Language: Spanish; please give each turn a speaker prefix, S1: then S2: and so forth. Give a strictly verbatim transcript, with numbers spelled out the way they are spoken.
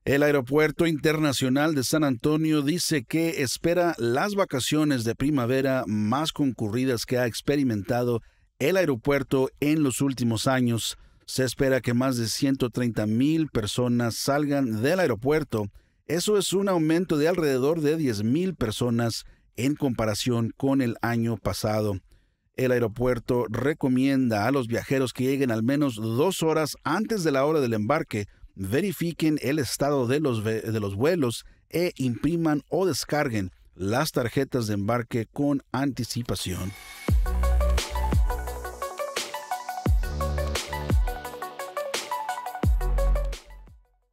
S1: El Aeropuerto Internacional de San Antonio dice que espera las vacaciones de primavera más concurridas que ha experimentado el aeropuerto en los últimos años. Se espera que más de ciento treinta mil personas salgan del aeropuerto. Eso es un aumento de alrededor de diez mil personas en comparación con el año pasado. El aeropuerto recomienda a los viajeros que lleguen al menos dos horas antes de la hora del embarque, verifiquen el estado de los, de los vuelos e impriman o descarguen las tarjetas de embarque con anticipación.